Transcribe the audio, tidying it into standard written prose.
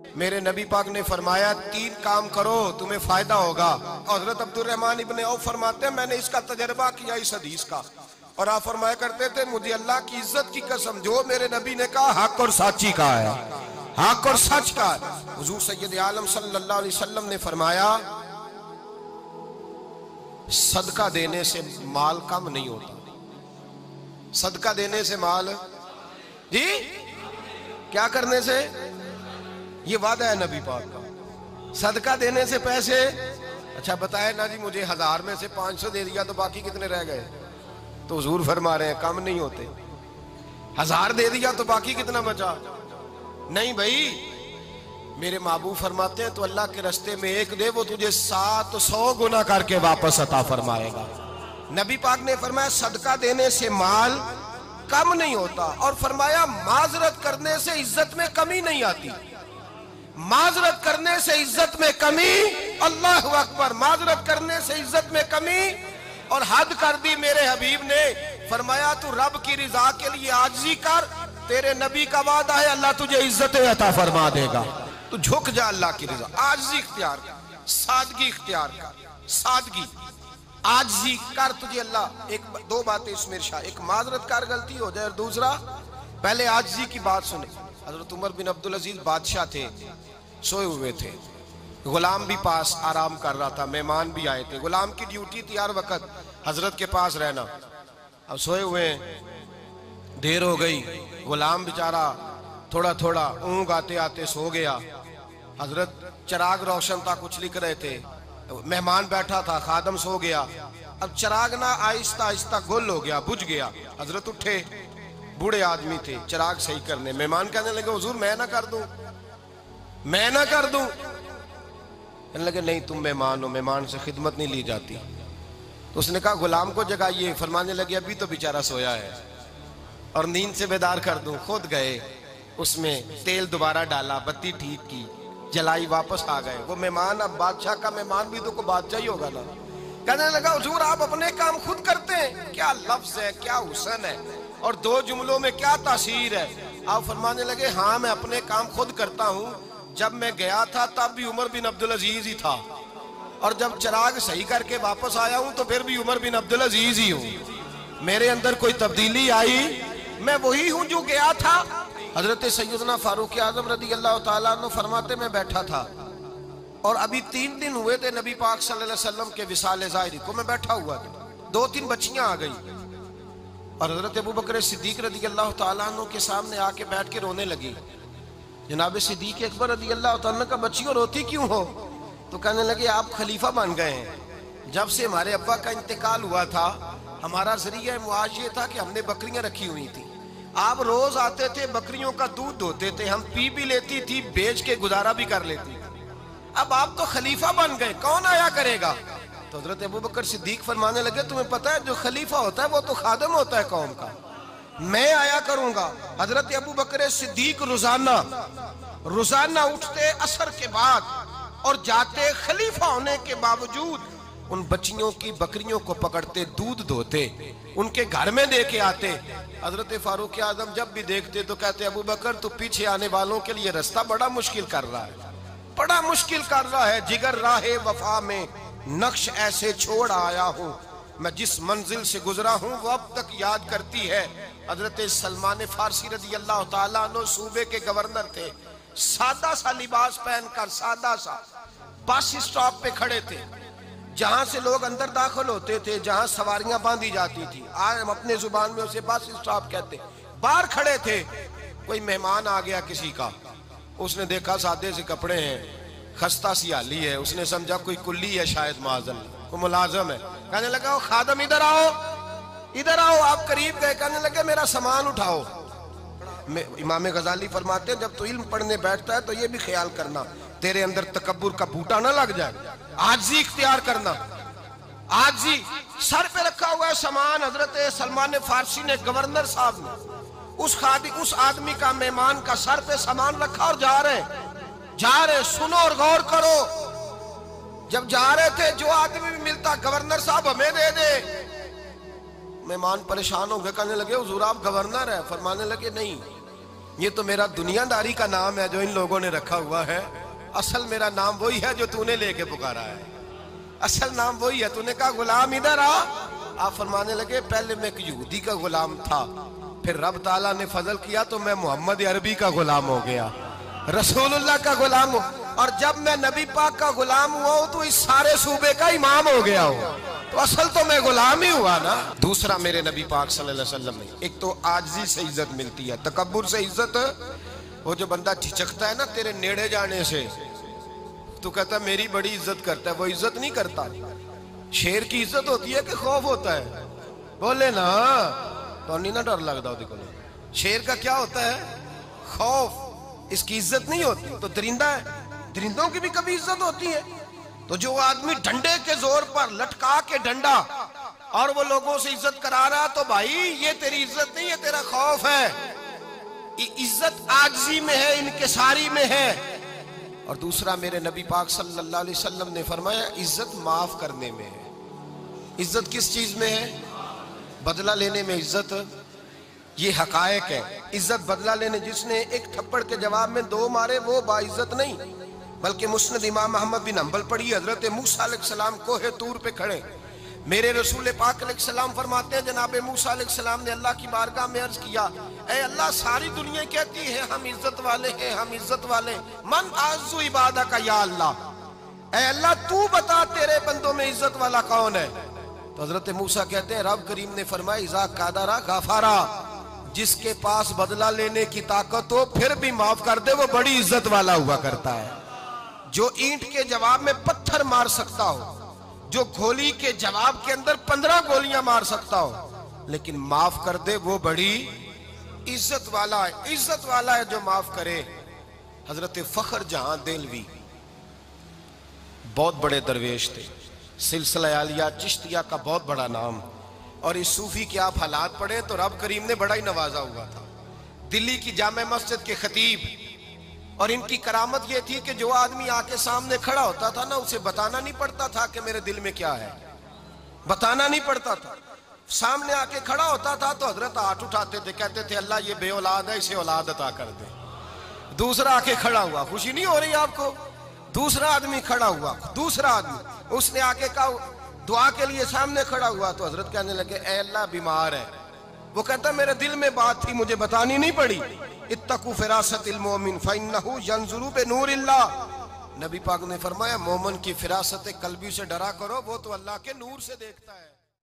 मेरे नबी पाक ने फरमाया 3 काम करो तुम्हें फायदा होगा। हजरत अब्दुर्रहमान इब्ने औफ फरमाते हैं मैंने इसका तजर्बा किया इस हदीस का, और आप फरमाया करते थे मुझे अल्लाह की इज्जत की कसम जो मेरे नबी ने कहा हक और साची का है, हक और सच का है। हुजूर सैयद आलम सल्लल्लाहु अलैहि वसल्लम ने फरमाया सदका देने से माल कम नहीं होता। सदका देने से माल जी क्या करने से, ये वादा है नबी पाक का। सदका देने से पैसे, अच्छा बताए ना जी मुझे 1000 में से 500 दे दिया तो बाकी कितने रह गए? तो हुजूर फरमा रहे हैं कम नहीं होते। 1000 दे दिया तो बाकी कितना बचा? नहीं भाई, मेरे महबूब फरमाते हैं तो अल्लाह के रास्ते में एक दे वो तुझे 700 गुना करके वापस अता फरमाएगा। नबी पाक ने फरमाया सदका देने से माल कम नहीं होता, और फरमाया माजरत करने से इज्जत में कमी नहीं आती। माजरत करने से इज्जत में कमी, अल्लाह अकबर, माजरत करने से इज्जत में कमी। और हद कर दी मेरे हबीब ने, फरमाया तू रब की रिजा के लिए आजिज़ी कर, तेरे नबी का वादा है अल्लाह तुझे इज्जत अता फरमा देगा। तू झुक जा अल्लाह की रिजा, आजिज़ी इख्तियार कर, सादगी इख्तियार कर, सादगी आजिज़ी कर, तुझे अल्लाह। एक 2 बातें इसमें इरशाद, एक माजरत कर गलती हो जाए, और दूसरा पहले आजिज़ी की बात सुने। हजरत उमर बिन अब्दुल अजीज बादशाह थे, सोए हुए थे, गुलाम भी पास आराम कर रहा था, मेहमान भी आए थे। गुलाम की ड्यूटी थी हर वक्त हजरत के पास रहना। अब सोए हुए, देर हो गई, गुलाम बेचारा थोड़ा थोड़ा ऊँग आते आते सो गया। हजरत चिराग रोशन था, कुछ लिख रहे थे, मेहमान बैठा था, खादम सो गया। अब चिराग ना आहिस्ता आहिस्ता गुल हो गया, बुझ गया। हजरत उठे, बूढ़े आदमी थे, चिराग सही करने। मेहमान कहने लगे हुजूर मैं ना कर दूं, मैं ना कर दूं। कहने लगे नहीं तुम मेहमान हो, मेहमान से खिदमत नहीं ली जाती। तो उसने कहा गुलाम को जगाइए। फरमाने लगे अभी तो बेचारा सोया है और नींद से बेदार कर दूं। खुद गए, उसमें तेल दोबारा डाला, बत्ती ठीक की, जलाई, वापस आ गए। वो मेहमान, अब बादशाह का मेहमान भी तो को बादशाह ही होगा ना। कहने लगा हुजूर आप अपने काम खुद करते हैं, क्या लफ्ज है, क्या हुस्न है, और 2 जुमलों में क्या तासीर है। आप फरमाने लगे हाँ मैं अपने काम खुद करता हूँ। जब मैं गया था तब भी उमर बिन अब्दुल अजीज ही था, और जब चिराग सही करके वापस आया हूँ तो फिर भी उमर बिन अब्दुल अजीज ही हूँ। मेरे अंदर कोई तब्दीली आई, मैं वही हूँ जो गया था। हजरत सैयदना फारूक आजम रदी अल्लाह तआला अन्हु फरमाते मैं बैठा था और अभी 3 दिन हुए थे नबी पाक सल्लल्लाहु अलैहि वसल्लम के विसाल ज़ाहिरी को। मैं बैठा हुआ था, 2-3 बच्चियां आ गई और हजरत अबू बकर सिद्दीक रदी अल्लाह तआला अन्हु के सामने आके बैठ के रोने लगी। जनाब सिद्दीक अकबर रदी अल्लाह तआला अन्हु का बच्चियों रोती क्यों हो? तो कहने लगे आप खलीफा बन गए हैं। जब से हमारे अब्बा का इंतकाल हुआ था हमारा जरिया मुआश ये था कि हमने बकरियां रखी हुई थी। आप रोज आते थे, बकरियों का दूध धोते थे, हम पी भी लेती थी, बेच के गुजारा भी कर लेती। अब आप तो खलीफा बन गए, कौन आया करेगा? तो हजरत अबू बकर सिद्दीक फरमाने लगे तुम्हें पता है जो खलीफा होता है वो तो खादम होता है कौम का, मैं आया करूंगा। हजरत अबू बकर सिद्दीक रोजाना उठते असर के बाद और जाते, खलीफा होने के बावजूद उन बच्चियों की बकरियों को पकड़ते, दूध धोते, उनके घर में दे के आते। हजरत फारूक आजम जब भी देखते तो कहते अबू बकर तू पीछे आने वालों के लिए रास्ता बड़ा मुश्किल कर रहा है, बड़ा मुश्किल कर रहा है। जिगर राहे वफा में नक्श ऐसे छोड़ आया हूँ, मैं जिस मंजिल से गुजरा हूँ वो अब तक याद करती है। हजरत सलमान फारसी रजी अल्लाह तआला अन्हु सूबे के गवर्नर थे, सादा सा लिबास पहनकर सादा सा बस स्टॉप पे खड़े थे, जहां से लोग अंदर दाखिल होते थे, जहां सवारियां बांधी जाती थी, आज हम अपने जुबान में उसे बस स्टॉप कहते। बाहर खड़े थे, कोई मेहमान आ गया किसी का, उसने देखा सादे से कपड़े हैं, खस्ता सी हाली है, उसने समझा कोई कुल्ली है शायद, माजल कोई मुलाजम है। कहने लगा ओ खादम इधर आओ, इधर आओ। आप करीब गए, कहने लगे मेरा सामान उठाओ। इमाम गजाली फरमाते जब तो इल्म पढ़ने बैठता है तो ये भी ख्याल करना तेरे अंदर तकब्बुर का बूटा ना लग जाए, आजी इख्तियार करना। आजी सर पे रखा हुआ है सामान, हजरत सलमान फारसी ने, गवर्नर साहब ने उस आदमी का, मेहमान का सर पे सामान रखा और जा रहे। सुनो और गौर करो, जब जा रहे थे जो आदमी भी मिलता गवर्नर साहब हमें दे दे। मेहमान परेशान हो गए, कहने लगे हुजूर आप गवर्नर है? फरमाने लगे नहीं, ये तो मेरा दुनियादारी का नाम है जो इन लोगों ने रखा हुआ है, असल मेरा नाम वही है जो तूने लेके पुकारा है, असल नाम वही है। तूने कहा गुलाम इधर आ, आप फरमाने लगे पहले मैं एक यहूदी का गुलाम था, फिर रब ताला ने फजल किया तो मैं मोहम्मद अरबी का गुलाम हो गया, रसूलुल्लाह का गुलाम हो, और जब मैं नबी पाक का गुलाम हुआ हूं तो इस सारे सूबे का इमाम हो गया हूं, तो असल तो मैं गुलाम ही हुआ ना। दूसरा मेरे नबी पाक सल्लल्लाहु अलैहि वसल्लम ने, एक तो आजिज़ी से इज्जत मिलती है, तकब्बुर से इज्जत, वो जो बंदा झिझकता है ना तेरे नेड़े जाने से, तू कहता मेरी बड़ी इज्जत करता है, वो इज्जत नहीं करता। शेर की इज्जत होती है कि खौफ होता है? बोले ना, तो नहीं ना डर लगता देखो। शेर का क्या होता है? खौफ, इसकी इज्जत नहीं होती। तो दरिंदा है, दरिंदों की भी कभी इज्जत होती है? तो जो आदमी डंडे के जोर पर लटका के डंडा और वो लोगों से इज्जत करा रहा, तो भाई ये तेरी इज्जत नहीं है, तेरा खौफ है। इज्जत आजिज़ी में है, इनकिसारी में है। और दूसरा मेरे नबी पाक सल्लल्लाहु अलैहि वसल्लम ने फरमाया इज्जत माफ करने में है। इज्जत किस चीज में है? बदला लेने में इज्जत, ये हकायक है। इज्जत बदला लेने, जिसने एक थप्पड़ के जवाब में दो मारे वो बाइज्जत नहीं, बल्कि मुस्नद इमाम अहमद बिन हंबल पढ़ी, हजरत मूसा अलैहिस्सलाम कोहे तूर पे खड़े, मेरे रसूल पाक अलैहिस्सलाम फरमाते हैं जनाब मूसा अलैहिस्सलाम ने अल्लाह की बारगाह में अर्ज किया, ऐ अल्लाह सारी दुनिया कहती है हम इज्जत वाले हैं, हम इज्जत वाले, मन आज़ू इबादा का या अल्लाह, ऐ अल्लाह तू बता तेरे बंदों में इज्जत वाला कौन है? तो हजरत मूसा कहते हैं रब करीम ने फरमाया इज़ा कादरा गफारा, जिसके पास बदला लेने की ताकत हो फिर भी माफ कर दे वो बड़ी इज्जत वाला हुआ करता है। जो ईंट के जवाब में पत्थर मार सकता हो, जो गोली के जवाब के अंदर 15 गोलियां मार सकता हो, लेकिन माफ कर दे वो बड़ी इज्जत वाला है। इज्जत वाला है जो माफ करे। हजरत फखर जहां देलवी बहुत बड़े दरवेश थे, सिलसिला आलिया चिश्तिया का बहुत बड़ा नाम, और इस सूफी के आप हालात पढ़े तो रब करीम ने बड़ा ही नवाजा हुआ था। दिल्ली की जामे मस्जिद के खतीब, और इनकी करामत ये थी कि जो आदमी आके सामने खड़ा औता था ना, उसे बताना नहीं पड़ता था कि मेरे दिल में क्या है, बताना नहीं पड़ता था। सामने आके खड़ा होता था तो हजरत हाथ उठाते थे, कहते थे अल्लाह ये बे औलाद है, इसे औलाद अता कर दे। दूसरा आके खड़ा हुआ, खुशी नहीं हो रही आपको? दूसरा आदमी खड़ा हुआ, दूसरा आदमी, उसने आके कहा दुआ के लिए, सामने खड़ा हुआ तो हजरत कहने लगे ऐ अल्लाह बीमार है। वो कहता मेरे दिल में बात थी, मुझे बतानी नहीं पड़ी। इत्तकू फिरासतिल मोमिन फइन्नहु यंजुरु बिनूरिल्लाह, नबी पाक ने फरमाया मोमिन की फिरासत कल्बी से डरा करो, वो तो अल्लाह के नूर से देखता है।